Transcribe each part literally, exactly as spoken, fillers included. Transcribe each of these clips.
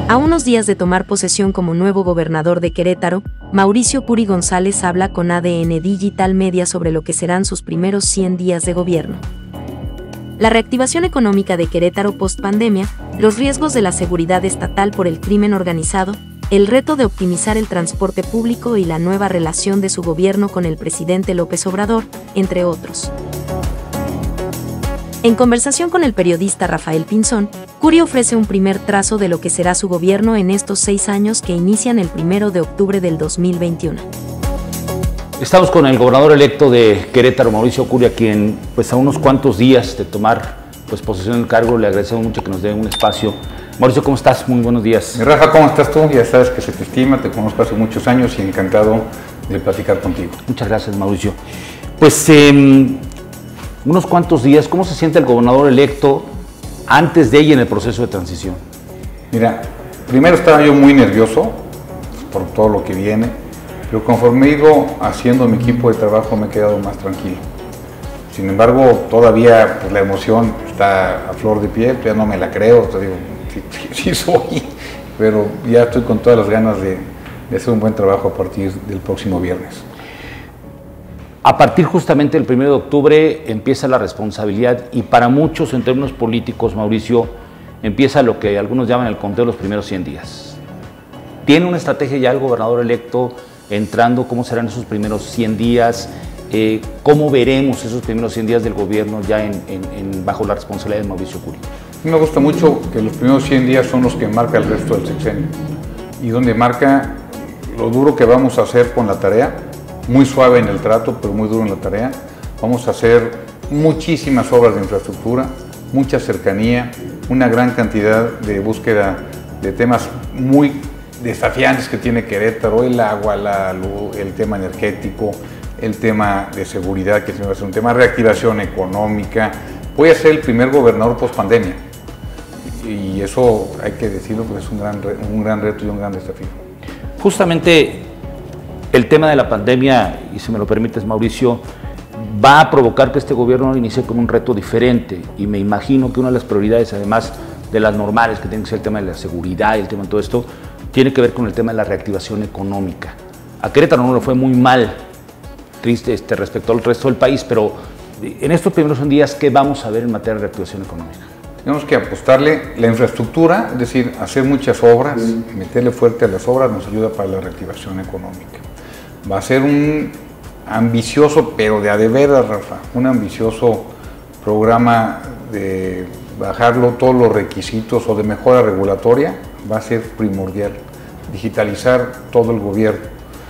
A unos días de tomar posesión como nuevo gobernador de Querétaro, Mauricio Curi González habla con A D N Digital Media sobre lo que serán sus primeros cien días de gobierno. La reactivación económica de Querétaro post-pandemia, los riesgos de la seguridad estatal por el crimen organizado, el reto de optimizar el transporte público y la nueva relación de su gobierno con el presidente López Obrador, entre otros. En conversación con el periodista Rafael Pinzón, Curi ofrece un primer trazo de lo que será su gobierno en estos seis años que inician el primero de octubre del dos mil veintiuno. Estamos con el gobernador electo de Querétaro, Mauricio Curi, a quien pues a unos cuantos días de tomar pues, posesión del cargo le agradecemos mucho que nos dé un espacio. Mauricio, ¿cómo estás? Muy buenos días. Mi Rafa, ¿cómo estás tú? Ya sabes que se te estima, te conozco hace muchos años y encantado de platicar contigo. Muchas gracias, Mauricio. Pues eh, unos cuantos días, ¿cómo se siente el gobernador electo antes de y en el proceso de transición? Mira, primero estaba yo muy nervioso por todo lo que viene, pero conforme he ido haciendo mi equipo de trabajo me he quedado más tranquilo. Sin embargo, todavía pues, la emoción está a flor de piel, ya no me la creo, te digo, sí, sí, sí soy, pero ya estoy con todas las ganas de, de hacer un buen trabajo a partir del próximo viernes. A partir justamente del primero de octubre empieza la responsabilidad y para muchos en términos políticos, Mauricio, empieza lo que algunos llaman el conteo de los primeros cien días. ¿Tiene una estrategia ya el gobernador electo entrando? ¿Cómo serán esos primeros cien días? Eh, ¿Cómo veremos esos primeros cien días del gobierno ya en, en, en, bajo la responsabilidad de Mauricio Curi? A mí me gusta mucho que los primeros cien días son los que marca el resto del sexenio y donde marca lo duro que vamos a hacer con la tarea, muy suave en el trato, pero muy duro en la tarea. Vamos a hacer muchísimas obras de infraestructura, mucha cercanía, una gran cantidad de búsqueda de temas muy desafiantes que tiene Querétaro, el agua, la luz, el tema energético, el tema de seguridad, que va a ser un tema de reactivación económica. Voy a ser el primer gobernador post pandemia y eso hay que decirlo porque es un gran, un gran reto y un gran desafío. Justamente el tema de la pandemia, y si me lo permites, Mauricio, va a provocar que este gobierno inicie con un reto diferente y me imagino que una de las prioridades, además de las normales, que tiene que ser el tema de la seguridad y el tema de todo esto, tiene que ver con el tema de la reactivación económica. A Querétaro no le fue muy mal, triste este, respecto al resto del país, pero en estos primeros días, ¿qué vamos a ver en materia de reactivación económica? Tenemos que apostarle la infraestructura, es decir, hacer muchas obras, meterle fuerte a las obras nos ayuda para la reactivación económica. Va a ser un ambicioso, pero de a de veras, Rafa, un ambicioso programa de bajarlo todos los requisitos o de mejora regulatoria, va a ser primordial. Digitalizar todo el gobierno,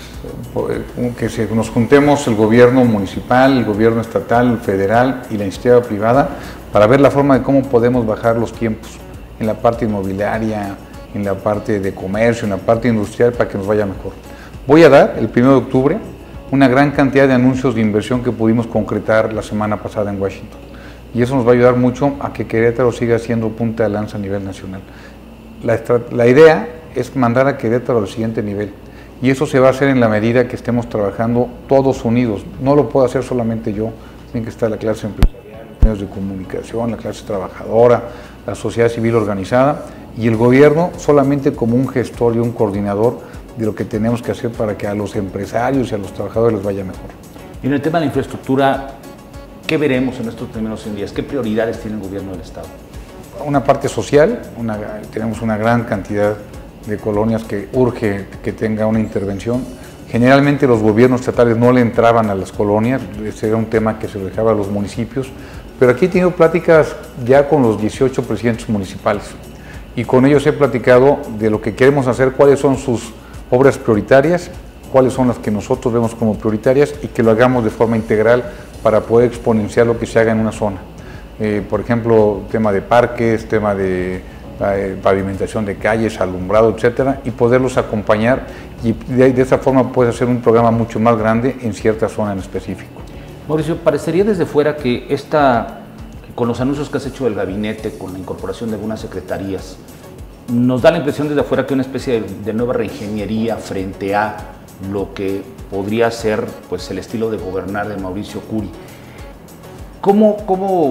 que se, nos juntemos el gobierno municipal, el gobierno estatal, el federal y la iniciativa privada para ver la forma de cómo podemos bajar los tiempos en la parte inmobiliaria, en la parte de comercio, en la parte industrial para que nos vaya mejor. Voy a dar el primero de octubre una gran cantidad de anuncios de inversión que pudimos concretar la semana pasada en Washington y eso nos va a ayudar mucho a que Querétaro siga siendo punta de lanza a nivel nacional. La, la idea es mandar a Querétaro al siguiente nivel y eso se va a hacer en la medida que estemos trabajando todos unidos. No lo puedo hacer solamente yo, tiene que estar la clase empresarial, los medios de comunicación, la clase trabajadora, la sociedad civil organizada y el gobierno solamente como un gestor y un coordinador de lo que tenemos que hacer para que a los empresarios y a los trabajadores les vaya mejor. Y en el tema de la infraestructura, ¿qué veremos en estos primeros cien días? ¿Qué prioridades tiene el gobierno del Estado? Una parte social, una, tenemos una gran cantidad de colonias que urge que tenga una intervención. Generalmente los gobiernos estatales no le entraban a las colonias, ese era un tema que se lo dejaba a los municipios, pero aquí he tenido pláticas ya con los dieciocho presidentes municipales y con ellos he platicado de lo que queremos hacer, cuáles son sus obras prioritarias, cuáles son las que nosotros vemos como prioritarias y que lo hagamos de forma integral para poder exponenciar lo que se haga en una zona. Eh, por ejemplo, tema de parques, tema de eh, pavimentación de calles, alumbrado, etcétera, y poderlos acompañar y de, de esa forma puedes hacer un programa mucho más grande en cierta zona en específico. Mauricio, parecería desde fuera que esta, con los anuncios que has hecho del gabinete, con la incorporación de algunas secretarías, nos da la impresión desde afuera que una especie de, de nueva reingeniería frente a lo que podría ser pues, el estilo de gobernar de Mauricio Curi. ¿Cómo, cómo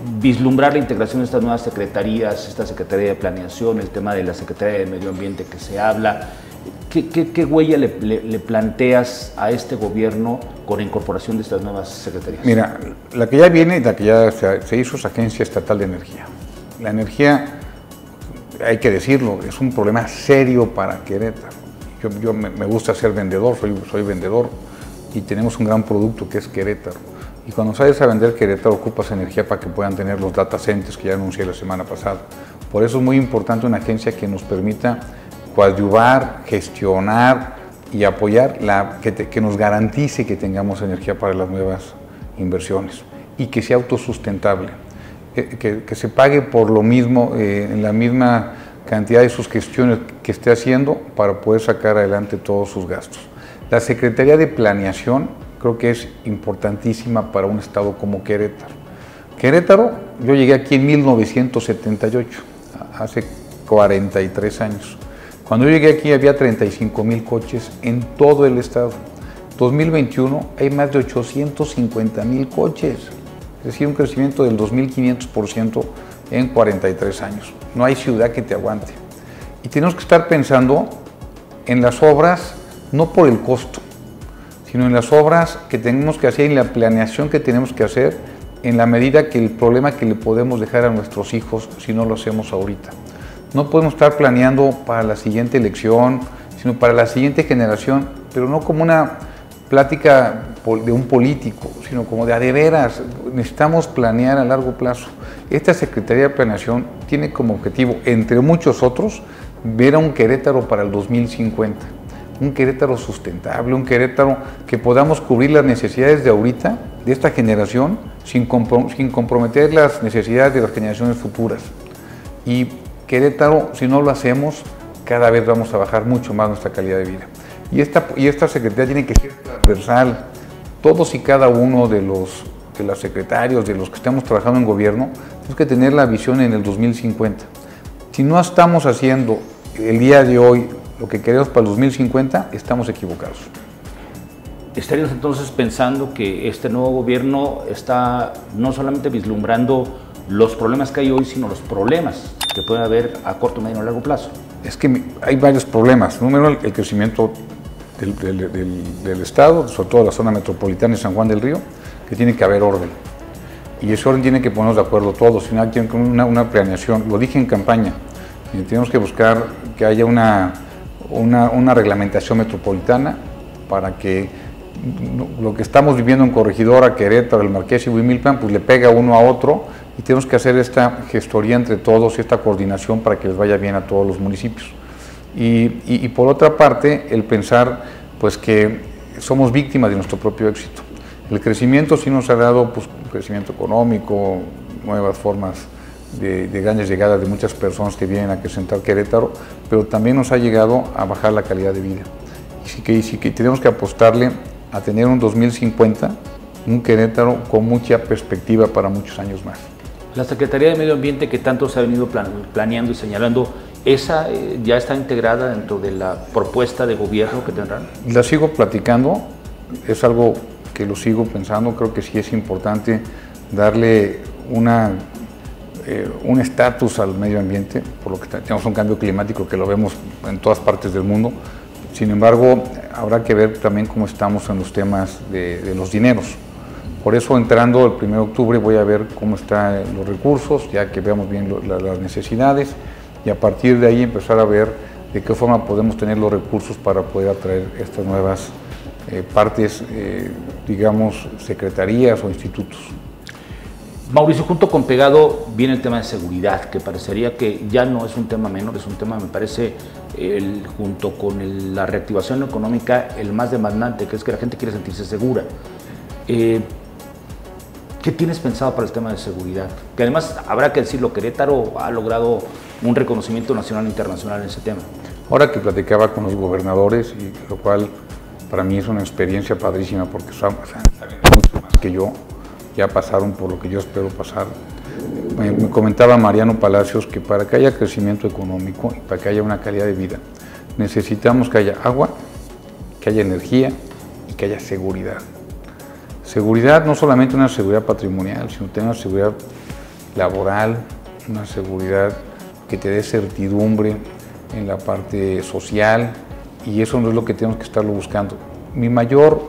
vislumbrar la integración de estas nuevas secretarías, esta Secretaría de Planeación, el tema de la Secretaría de Medio Ambiente que se habla. ¿Qué, qué, qué huella le, le, le planteas a este gobierno con la incorporación de estas nuevas secretarías? Mira, la que ya viene, la que ya se, se hizo es Agencia Estatal de Energía. La energía, hay que decirlo, es un problema serio para Querétaro. Yo, yo me, me gusta ser vendedor, soy, soy vendedor y tenemos un gran producto que es Querétaro. Y cuando sales a vender Querétaro ocupas energía para que puedan tener los data centers que ya anuncié la semana pasada. Por eso es muy importante una agencia que nos permita coadyuvar, gestionar y apoyar, la, que, te, que nos garantice que tengamos energía para las nuevas inversiones y que sea autosustentable, eh, que, que se pague por lo mismo, eh, en la misma cantidad de sus gestiones que esté haciendo para poder sacar adelante todos sus gastos. La Secretaría de Planeación creo que es importantísima para un estado como Querétaro. Querétaro, yo llegué aquí en mil novecientos setenta y ocho, hace cuarenta y tres años. Cuando yo llegué aquí había treinta y cinco mil coches en todo el estado. dos mil veintiuno hay más de ochocientos cincuenta mil coches, es decir, un crecimiento del dos mil quinientos por ciento en cuarenta y tres años. No hay ciudad que te aguante. Y tenemos que estar pensando en las obras, no por el costo, sino en las obras que tenemos que hacer, en la planeación que tenemos que hacer, en la medida que el problema que le podemos dejar a nuestros hijos si no lo hacemos ahorita. No podemos estar planeando para la siguiente elección, sino para la siguiente generación, pero no como una plática de un político, sino como de a de veras, necesitamos planear a largo plazo. Esta Secretaría de Planeación tiene como objetivo, entre muchos otros, ver a un Querétaro para el dos mil cincuenta. Un Querétaro sustentable, un Querétaro que podamos cubrir las necesidades de ahorita, de esta generación, sin, comprom sin comprometer las necesidades de las generaciones futuras. Y Querétaro, si no lo hacemos, cada vez vamos a bajar mucho más nuestra calidad de vida. Y esta, y esta Secretaría tiene que ser transversal. Todos y cada uno de los, de los secretarios, de los que estamos trabajando en gobierno, tenemos que tener la visión en el dos mil cincuenta. Si no estamos haciendo el día de hoy lo que queremos para el dos mil cincuenta, estamos equivocados. ¿Estaríamos entonces pensando que este nuevo gobierno está no solamente vislumbrando los problemas que hay hoy, sino los problemas que pueden haber a corto, medio o largo plazo? Es que hay varios problemas. Número uno, el crecimiento del, del, del, del Estado, sobre todo la zona metropolitana de San Juan del Río, que tiene que haber orden. Y ese orden tiene que ponernos de acuerdo todos, sino que una, una planeación. Lo dije en campaña, y tenemos que buscar que haya una, una, una reglamentación metropolitana para que lo que estamos viviendo en Corregidora, Querétaro, el Marqués y Huimilpan, pues le pega uno a otro, y tenemos que hacer esta gestoría entre todos y esta coordinación para que les vaya bien a todos los municipios. Y, y, y por otra parte, el pensar pues que somos víctimas de nuestro propio éxito. El crecimiento sí nos ha dado pues, un crecimiento económico, nuevas formas de, de grandes llegadas de muchas personas que vienen a acrecentar Querétaro, pero también nos ha llegado a bajar la calidad de vida. Y sí que, y sí que tenemos que apostarle a tener un dos mil cincuenta, un Querétaro con mucha perspectiva para muchos años más. La Secretaría de Medio Ambiente que tanto se ha venido plan, planeando y señalando, ¿esa eh, ya está integrada dentro de la propuesta de gobierno que tendrán? La sigo platicando, es algo que lo sigo pensando, creo que sí es importante darle una, eh, un estatus al medio ambiente, por lo que tenemos un cambio climático que lo vemos en todas partes del mundo. Sin embargo, habrá que ver también cómo estamos en los temas de, de los dineros. Por eso, entrando el primero de octubre, voy a ver cómo están los recursos, ya que veamos bien lo, la, las necesidades, y a partir de ahí empezar a ver de qué forma podemos tener los recursos para poder atraer estas nuevas eh, partes, eh, digamos, secretarías o institutos. Mauricio, junto con pegado viene el tema de seguridad, que parecería que ya no es un tema menor, es un tema, me parece, el, junto con el, la reactivación económica, el más demandante, que es que la gente quiere sentirse segura. Eh, ¿Qué tienes pensado para el tema de seguridad? Que además, habrá que decirlo, Querétaro ha logrado un reconocimiento nacional e internacional en ese tema. Ahora que platicaba con los gobernadores, y lo cual para mí es una experiencia padrísima, porque saben mucho más que yo, ya pasaron por lo que yo espero pasar. Me, me comentaba Mariano Palacios que para que haya crecimiento económico y para que haya una calidad de vida, necesitamos que haya agua, que haya energía y que haya seguridad. Seguridad, no solamente una seguridad patrimonial, sino tener una seguridad laboral, una seguridad que te dé certidumbre en la parte social, y eso no es lo que tenemos que estarlo buscando. Mi mayor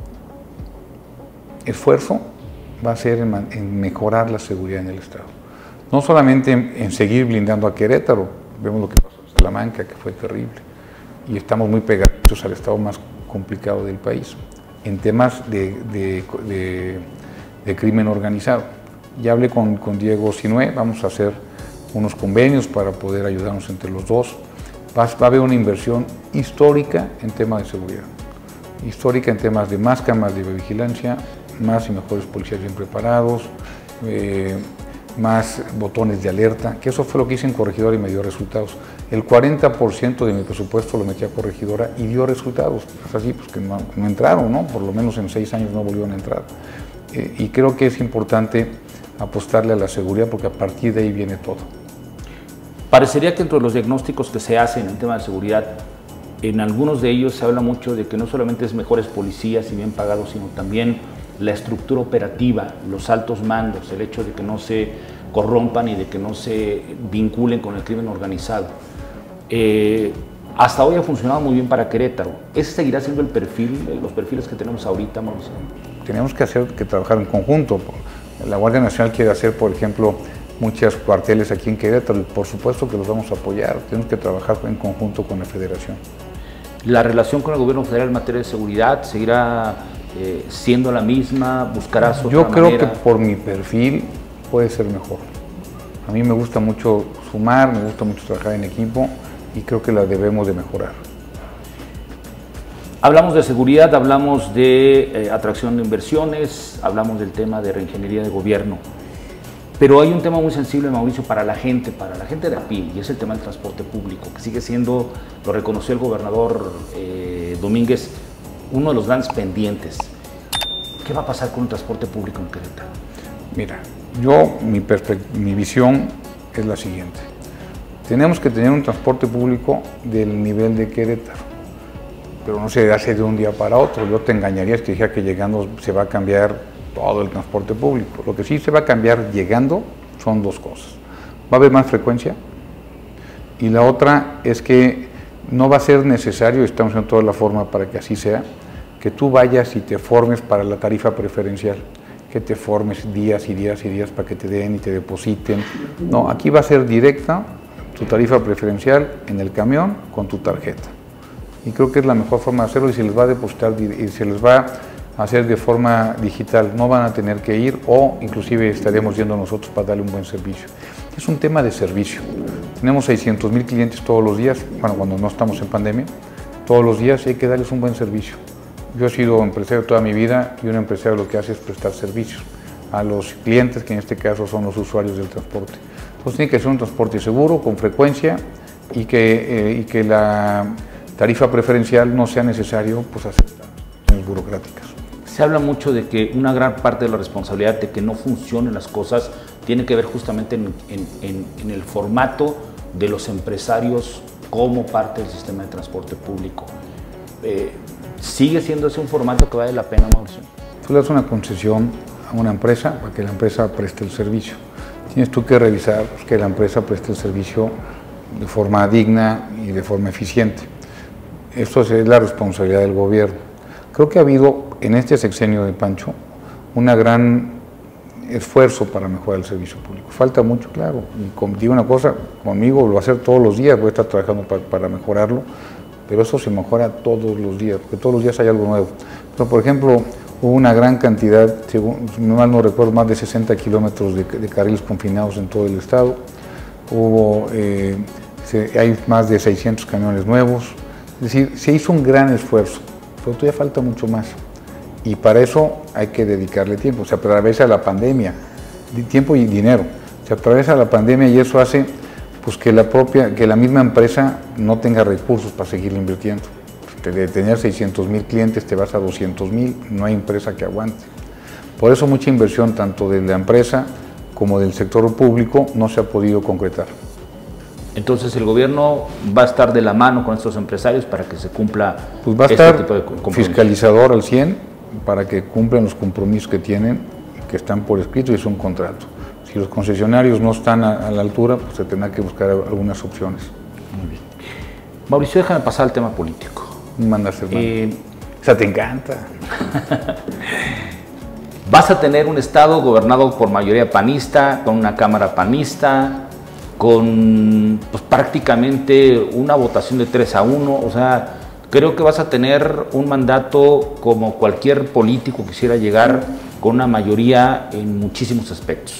esfuerzo va a ser en, en mejorar la seguridad en el Estado. No solamente en, en seguir blindando a Querétaro, vemos lo que pasó en Salamanca, que fue terrible, y estamos muy pegados al Estado más complicado del país, en temas de, de, de, de crimen organizado. Ya hablé con, con Diego Sinué, vamos a hacer unos convenios para poder ayudarnos entre los dos. Va, va a haber una inversión histórica en temas de seguridad, histórica en temas de más cámaras de vigilancia, más y mejores policías bien preparados, eh, más botones de alerta, que eso fue lo que hice en Corregidora y me dio resultados. El cuarenta por ciento de mi presupuesto lo metí a Corregidora y dio resultados. Es así, pues que no, no entraron, ¿no? Por lo menos en seis años no volvieron a entrar. Eh, y creo que es importante apostarle a la seguridad porque a partir de ahí viene todo. Parecería que entre los diagnósticos que se hacen en tema de seguridad, en algunos de ellos se habla mucho de que no solamente es mejores policías y bien pagados, sino también la estructura operativa, los altos mandos, el hecho de que no se corrompan y de que no se vinculen con el crimen organizado. Eh, hasta hoy ha funcionado muy bien para Querétaro. ¿Ese seguirá siendo el perfil, los perfiles que tenemos ahorita, Mauricio? Tenemos que hacer que trabajar en conjunto. La Guardia Nacional quiere hacer, por ejemplo, muchos cuarteles aquí en Querétaro, y por supuesto que los vamos a apoyar. Tenemos que trabajar en conjunto con la Federación. ¿La relación con el gobierno federal en materia de seguridad seguirá eh, siendo la misma? ¿Buscarás otra Yo creo manera? que por mi perfil puede ser mejor. A mí me gusta mucho sumar, me gusta mucho trabajar en equipo y creo que la debemos de mejorar. Hablamos de seguridad, hablamos de eh, atracción de inversiones, hablamos del tema de reingeniería de gobierno. Pero hay un tema muy sensible, Mauricio, para la gente, para la gente de a pie, y es el tema del transporte público, que sigue siendo, lo reconoció el gobernador eh, Domínguez, uno de los grandes pendientes. ¿Qué va a pasar con el transporte público en Querétaro? Mira, yo, mi, mi visión es la siguiente. Tenemos que tener un transporte público del nivel de Querétaro, pero no se hace de un día para otro. Yo te engañaría si te dijera que llegando se va a cambiar todo el transporte público. Lo que sí se va a cambiar llegando son dos cosas. Va a haber más frecuencia y la otra es que no va a ser necesario, estamos en toda la forma para que así sea, que tú vayas y te formes para la tarifa preferencial, que te formes días y días y días para que te den y te depositen. No, aquí va a ser directa tu tarifa preferencial en el camión con tu tarjeta. Y creo que es la mejor forma de hacerlo y se les va a depositar y se les va a hacer de forma digital, no van a tener que ir o inclusive estaremos yendo nosotros para darle un buen servicio. Es un tema de servicio. Tenemos seiscientos mil clientes todos los días, bueno, cuando no estamos en pandemia, todos los días hay que darles un buen servicio. Yo he sido empresario toda mi vida y un empresario lo que hace es prestar servicios a los clientes, que en este caso son los usuarios del transporte. Entonces tiene que ser un transporte seguro, con frecuencia y que, eh, y que la tarifa preferencial no sea necesario pues, hacer acciones burocráticas. Se habla mucho de que una gran parte de la responsabilidad de que no funcionen las cosas tiene que ver justamente en, en, en, en el formato de los empresarios como parte del sistema de transporte público. Eh, ¿Sigue siendo ese un formato que vale la pena, Mauricio? Tú le das una concesión a una empresa para que la empresa preste el servicio. Tienes tú que revisar que la empresa preste el servicio de forma digna y de forma eficiente. Esto es la responsabilidad del gobierno. Creo que ha habido en este sexenio de Pancho un gran esfuerzo para mejorar el servicio público. Falta mucho, claro. Y como digo una cosa, conmigo lo voy a hacer todos los días, voy a estar trabajando para, para mejorarlo, pero eso se mejora todos los días, porque todos los días hay algo nuevo. Pero, por ejemplo, hubo una gran cantidad, según mal no recuerdo, más de sesenta kilómetros de, de carriles confinados en todo el estado. Hubo, eh, se, hay más de seiscientos camiones nuevos. Es decir, se hizo un gran esfuerzo, pero todavía falta mucho más. Y para eso hay que dedicarle tiempo. Se atraviesa la pandemia, tiempo y dinero. Se atraviesa la pandemia y eso hace pues, que, la propia, que la misma empresa no tenga recursos para seguir invirtiendo. De tener seiscientos mil clientes te vas a doscientos mil, no hay empresa que aguante. Por eso mucha inversión tanto de la empresa como del sector público no se ha podido concretar. Entonces el gobierno va a estar de la mano con estos empresarios para que se cumpla pues va a este estar tipo de compromisos. Fiscalizador al cien para que cumplan los compromisos que tienen, que están por escrito y es un contrato. Si los concesionarios no están a, a la altura, pues se tendrá que buscar algunas opciones. Muy bien. Mauricio, déjame pasar al tema político. Mandas, hermano. Eh, o sea, te encanta. Vas a tener un estado gobernado por mayoría panista, con una cámara panista, con pues, prácticamente una votación de tres a uno, o sea, creo que vas a tener un mandato como cualquier político quisiera llegar con una mayoría en muchísimos aspectos.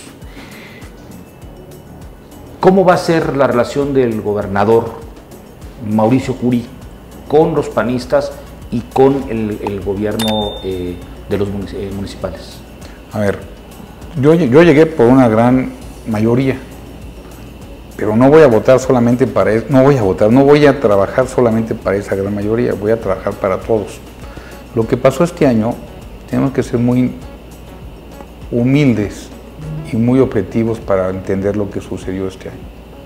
¿Cómo va a ser la relación del gobernador Mauricio Curi con los panistas y con el, el gobierno eh, de los municipales? A ver, yo, yo llegué por una gran mayoría, pero no voy a votar solamente para eso, no voy a votar, no voy a trabajar solamente para esa gran mayoría, voy a trabajar para todos. Lo que pasó este año, tenemos que ser muy humildes y muy objetivos para entender lo que sucedió este año.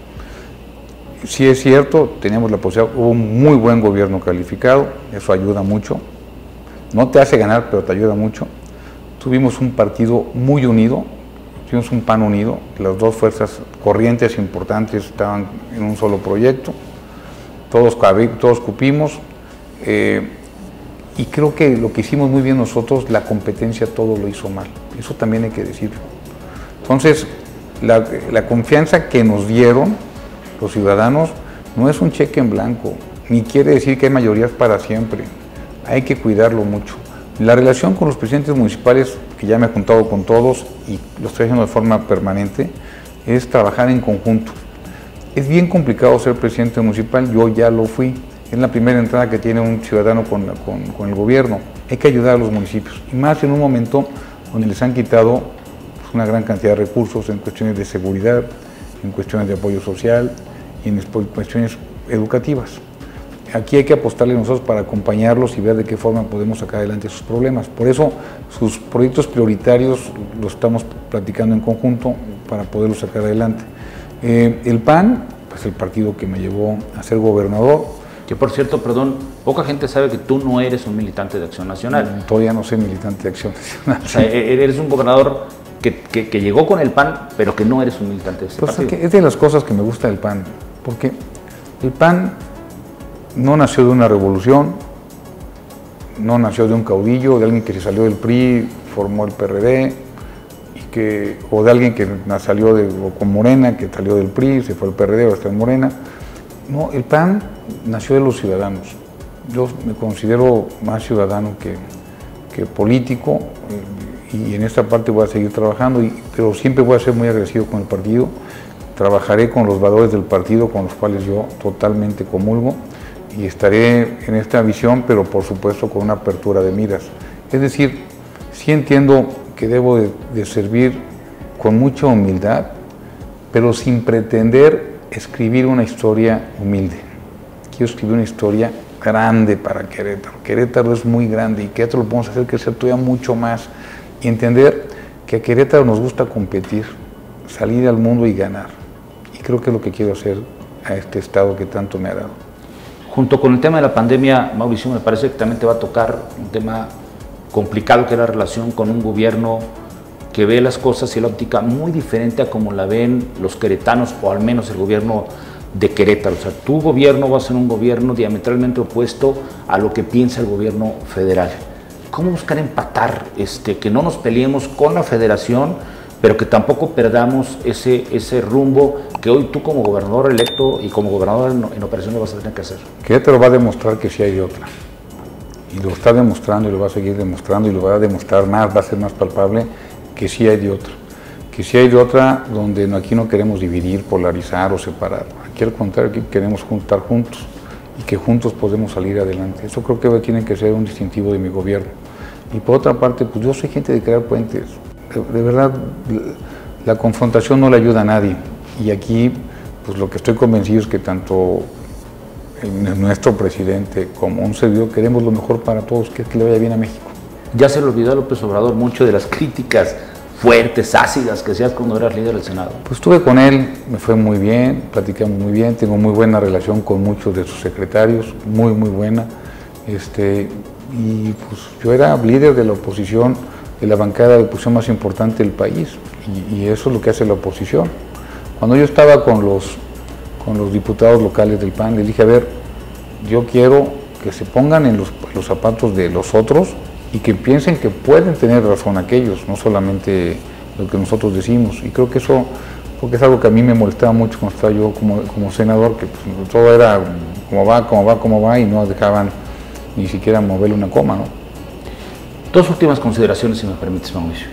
Sí es cierto, teníamos la posibilidad, hubo un muy buen gobierno calificado, eso ayuda mucho, no te hace ganar, pero te ayuda mucho. Tuvimos un partido muy unido, tuvimos un P A N unido, las dos fuerzas corrientes importantes estaban en un solo proyecto, todos, todos cupimos, eh, y creo que lo que hicimos muy bien nosotros, la competencia todo lo hizo mal, eso también hay que decirlo. Entonces, la, la confianza que nos dieron los ciudadanos no es un cheque en blanco, ni quiere decir que hay mayorías para siempre, hay que cuidarlo mucho. La relación con los presidentes municipales, que ya me he juntado con todos y lo estoy haciendo de forma permanente, es trabajar en conjunto. Es bien complicado ser presidente municipal, yo ya lo fui, es la primera entrada que tiene un ciudadano con, con, con el gobierno, hay que ayudar a los municipios, y más en un momento donde les han quitado pues, una gran cantidad de recursos en cuestiones de seguridad, en cuestiones de apoyo social y en cuestiones educativas. Aquí hay que apostarle nosotros para acompañarlos y ver de qué forma podemos sacar adelante sus problemas. Por eso sus proyectos prioritarios los estamos platicando en conjunto para poderlos sacar adelante. Eh, el P A N, pues el partido que me llevó a ser gobernador. Que por cierto, perdón, poca gente sabe que tú no eres un militante de Acción Nacional. Todavía no soy militante de Acción Nacional. O sea, eres un gobernador que, que, que llegó con el P A N, pero que no eres un militante de ese pues partido. Es de las cosas que me gusta del P A N, porque el P A N no nació de una revolución, no nació de un caudillo, de alguien que se salió del P R I, formó el P R D, y que, o de alguien que salió de, o con Morena, que salió del P R I, se fue al P R D, ahora está en Morena. No, el P A N nació de los ciudadanos. Yo me considero más ciudadano que, que político, y en esta parte voy a seguir trabajando, y, pero siempre voy a ser muy agradecido con el partido. Trabajaré con los valores del partido con los cuales yo totalmente comulgo, y estaré en esta visión, pero por supuesto con una apertura de miras. Es decir, sí entiendo que debo de, de servir con mucha humildad, pero sin pretender escribir una historia humilde. Quiero escribir una historia grande para Querétaro. Querétaro es muy grande y Querétaro lo podemos hacer crecer todavía mucho más. Y entender que a Querétaro nos gusta competir, salir al mundo y ganar. Y creo que es lo que quiero hacer a este estado que tanto me ha dado. Junto con el tema de la pandemia, Mauricio, me parece que también te va a tocar un tema complicado, que es la relación con un gobierno que ve las cosas y la óptica muy diferente a como la ven los queretanos, o al menos el gobierno de Querétaro. O sea, tu gobierno va a ser un gobierno diametralmente opuesto a lo que piensa el gobierno federal. ¿Cómo buscar empatar, este, que no nos peleemos con la federación, pero que tampoco perdamos ese, ese rumbo que hoy tú como gobernador electo y como gobernador en, en operaciones vas a tener que hacer? Querétaro va a demostrar que sí hay de otra, y lo está demostrando y lo va a seguir demostrando y lo va a demostrar más, va a ser más palpable que sí hay de otra, que sí hay de otra donde aquí no queremos dividir, polarizar o separar, aquí al contrario, aquí queremos juntar juntos y que juntos podemos salir adelante. Eso creo que tiene que ser un distintivo de mi gobierno. Y por otra parte, pues yo soy gente de crear puentes. De, de verdad, la confrontación no le ayuda a nadie. Y aquí, pues lo que estoy convencido es que tanto el, nuestro presidente como un servidor queremos lo mejor para todos, que es que le vaya bien a México. Ya se le olvidó a López Obrador mucho de las críticas fuertes, ácidas que hacías cuando eras líder del Senado. Pues estuve con él, me fue muy bien, platicamos muy bien, tengo muy buena relación con muchos de sus secretarios, muy, muy buena. Este, y pues yo era líder de la oposición de la bancada de oposición más importante del país, y, y eso es lo que hace la oposición. Cuando yo estaba con los, con los diputados locales del P A N, les dije, a ver, yo quiero que se pongan en los, los zapatos de los otros y que piensen que pueden tener razón aquellos, no solamente lo que nosotros decimos. Y creo que eso, porque es algo que a mí me molestaba mucho cuando estaba yo como, como senador, que pues, todo era como va, como va, como va, y no dejaban ni siquiera moverle una coma, ¿no? Dos últimas consideraciones, si me permites, Mauricio.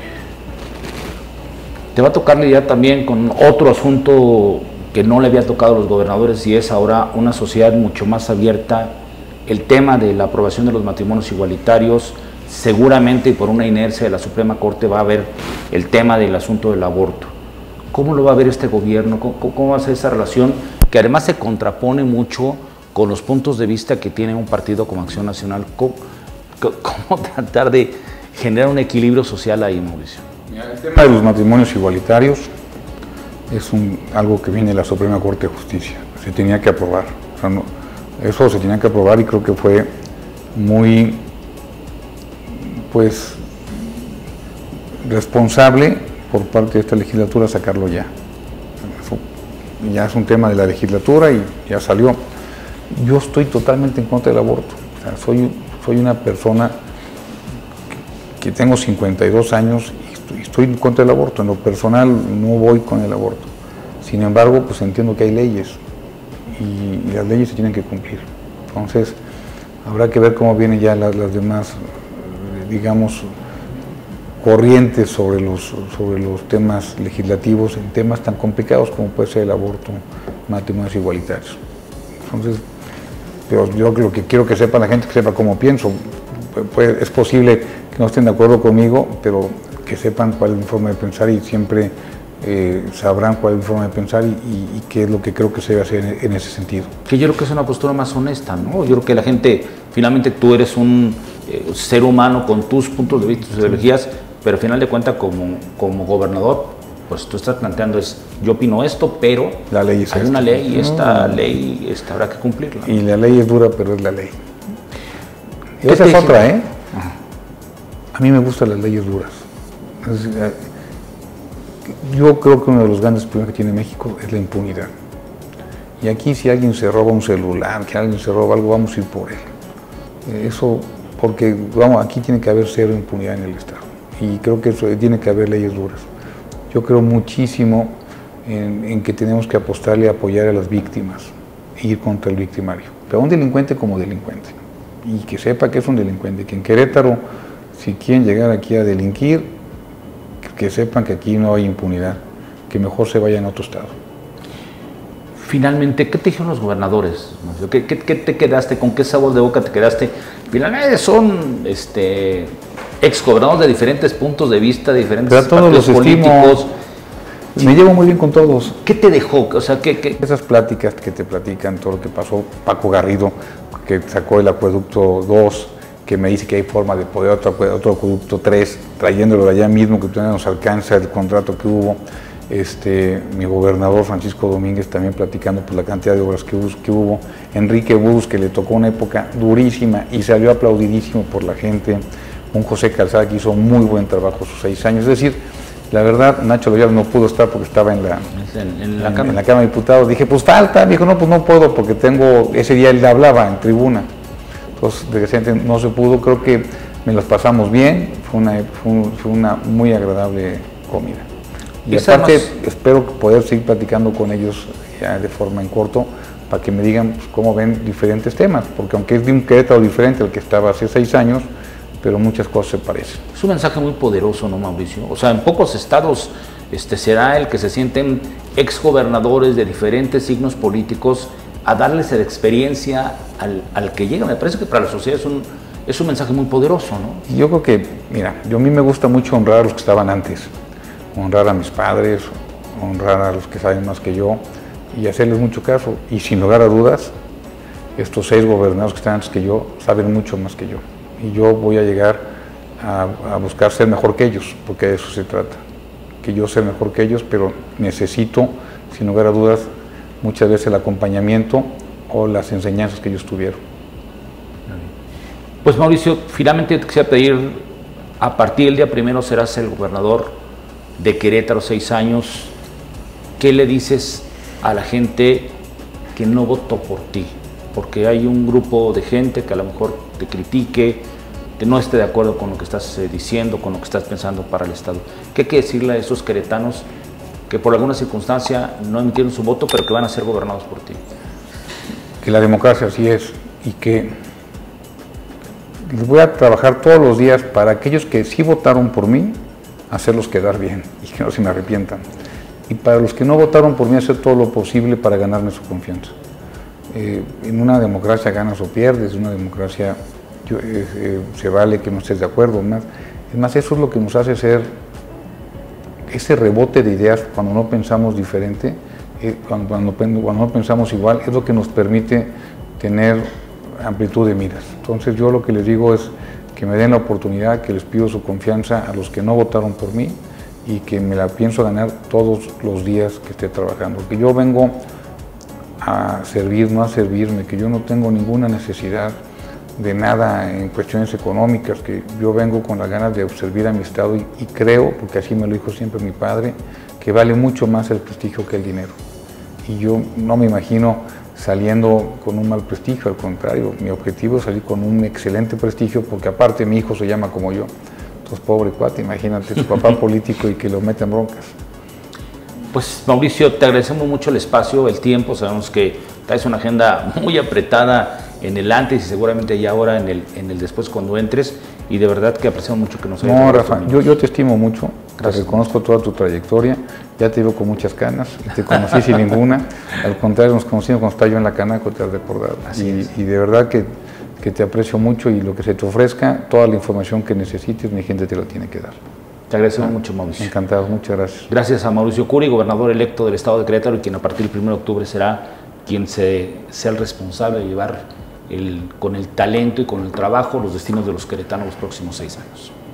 Te va a tocar lidiar también con otro asunto que no le había tocado a los gobernadores, y es ahora una sociedad mucho más abierta. El tema de la aprobación de los matrimonios igualitarios, seguramente por una inercia de la Suprema Corte va a haber el tema del asunto del aborto. ¿Cómo lo va a ver este gobierno? ¿Cómo, cómo va a ser esa relación que además se contrapone mucho con los puntos de vista que tiene un partido como Acción Nacional? ¿Cómo, cómo tratar de generar un equilibrio social ahí, Mauricio? El tema de los matrimonios igualitarios es un, algo que viene de la Suprema Corte de Justicia. Se tenía que aprobar. O sea, no, eso se tenía que aprobar, y creo que fue muy, pues, responsable por parte de esta legislatura sacarlo ya. Eso ya es un tema de la legislatura y ya salió. Yo estoy totalmente en contra del aborto. O sea, soy, soy una persona que, que tengo cincuenta y dos años y estoy, estoy en contra del aborto. En lo personal no voy con el aborto. Sin embargo, pues entiendo que hay leyes y, y las leyes se tienen que cumplir. Entonces, habrá que ver cómo vienen ya las, las demás, digamos, corrientes sobre los, sobre los temas legislativos en temas tan complicados como puede ser el aborto, matrimonios igualitarios. Entonces, pero yo lo que quiero que sepa la gente, que sepa cómo pienso. Pues, es posible que no estén de acuerdo conmigo, pero que sepan cuál es mi forma de pensar, y siempre eh, sabrán cuál es mi forma de pensar y, y, y qué es lo que creo que se debe hacer en, en ese sentido. Que yo creo que es una postura más honesta, ¿no? Yo creo que la gente, finalmente tú eres un eh, ser humano con tus puntos de vista, tus ideologías, pero al final de cuentas como, como gobernador, pues tú estás planteando es, yo opino esto, pero la ley es hay esta. una ley y esta no. ley esta habrá que cumplirla. Y la ley es dura, pero es la ley. Y esa es otra, ¿eh? Ajá. A mí me gustan las leyes duras. Yo creo que uno de los grandes problemas que tiene México es la impunidad. Y aquí, si alguien se roba un celular, que alguien se roba algo, vamos a ir por él. Eso, porque vamos, aquí tiene que haber cero impunidad en el Estado. Y creo que eso, tiene que haber leyes duras. Yo creo muchísimo en, en que tenemos que apostarle a apoyar a las víctimas e ir contra el victimario. Pero a un delincuente como delincuente. Y que sepa que es un delincuente, que en Querétaro, si quieren llegar aquí a delinquir, que sepan que aquí no hay impunidad, que mejor se vayan a otro estado. Finalmente, ¿qué te dijeron los gobernadores? ¿Qué, qué, qué te quedaste? ¿Con qué sabor de boca te quedaste? Finalmente son este, exgobernadores de diferentes puntos de vista, de diferentes Pero todos partidos los políticos. Me llevo muy bien con todos. ¿Qué te dejó? O sea, ¿qué, qué? Esas pláticas que te platican, todo lo que pasó, Paco Garrido, que sacó el acueducto dos, que me dice que hay forma de poder otro, otro acueducto tres, trayéndolo de allá mismo, que todavía nos alcanza el contrato que hubo. Este, mi gobernador Francisco Domínguez también platicando por la cantidad de obras que hubo, que hubo. Enrique Bus, que le tocó una época durísima y salió aplaudidísimo por la gente. Un José Calzada que hizo muy buen trabajo sus seis años. Es decir, la verdad, Nacho Loyola no pudo estar porque estaba en la, en, en la, en, Cámara. en la Cámara de Diputados. Dije, pues falta. Me dijo, no, pues no puedo porque tengo, ese día él hablaba en tribuna. Entonces, desgraciadamente no se pudo. Creo que me las pasamos bien. Fue una, fue, un, fue una muy agradable comida. Y y aparte, más... espero poder seguir platicando con ellos ya de forma en corto para que me digan pues, cómo ven diferentes temas. Porque aunque es de un Querétaro diferente al que estaba hace seis años, pero muchas cosas se parecen. Es un mensaje muy poderoso, ¿no, Mauricio? O sea, en pocos estados este, será el que se sienten exgobernadores de diferentes signos políticos a darles la experiencia al, al que llega. Me parece que para la sociedad es un, es un mensaje muy poderoso, ¿no? Yo creo que, mira, yo a mí me gusta mucho honrar a los que estaban antes, honrar a mis padres, honrar a los que saben más que yo y hacerles mucho caso. Y sin lugar a dudas, estos seis gobernados que están antes que yo saben mucho más que yo. Y yo voy a llegar a, a buscar ser mejor que ellos, porque de eso se trata. Que yo sea mejor que ellos, pero necesito, sin lugar a dudas, muchas veces el acompañamiento o las enseñanzas que ellos tuvieron. Pues Mauricio, finalmente te quisiera pedir a partir del día primero serás el gobernador de Querétaro, seis años. ¿Qué le dices a la gente que no votó por ti? Porque hay un grupo de gente que a lo mejor te critique, que no esté de acuerdo con lo que estás eh, diciendo, con lo que estás pensando para el Estado. ¿Qué hay que decirle a esos queretanos que por alguna circunstancia no emitieron su voto, pero que van a ser gobernados por ti? Que la democracia así es y que les voy a trabajar todos los días para aquellos que sí votaron por mí, hacerlos quedar bien y que no se me arrepientan. Y para los que no votaron por mí, hacer todo lo posible para ganarme su confianza. Eh, en una democracia ganas o pierdes, en una democracia yo, eh, eh, se vale que no estés de acuerdo. Más. Es más, eso es lo que nos hace ser ese rebote de ideas cuando no pensamos diferente, eh, cuando, cuando, cuando no pensamos igual, es lo que nos permite tener amplitud de miras. Entonces yo lo que les digo es que me den la oportunidad, que les pido su confianza a los que no votaron por mí y que me la pienso ganar todos los días que esté trabajando. Que yo vengo a servir, no a servirme, que yo no tengo ninguna necesidad de nada en cuestiones económicas, que yo vengo con las ganas de servir a mi Estado y, y creo, porque así me lo dijo siempre mi padre, que vale mucho más el prestigio que el dinero. Y yo no me imagino saliendo con un mal prestigio, al contrario, mi objetivo es salir con un excelente prestigio, porque aparte mi hijo se llama como yo. Entonces, pobre cuate, imagínate, su papá político y que lo mete en broncas. Pues Mauricio, te agradecemos mucho el espacio, el tiempo, sabemos que traes una agenda muy apretada en el antes y seguramente ya ahora en el, en el después cuando entres, y de verdad que apreciamos mucho que nos hayas No, Rafa, yo, yo te estimo mucho, gracias. Te reconozco toda tu trayectoria, ya te veo con muchas canas, te conocí sin ninguna, al contrario, nos conocimos cuando estaba yo en la Canaco, te has recordado, y, y de verdad que, que te aprecio mucho y lo que se te ofrezca, toda la información que necesites, mi gente te la tiene que dar. Te agradecemos ah, mucho, Mauricio. Encantado, muchas gracias. Gracias a Mauricio Curi, gobernador electo del Estado de Querétaro, y quien a partir del primero de octubre será quien se, sea el responsable de llevar el, con el talento y con el trabajo los destinos de los queretanos los próximos seis años.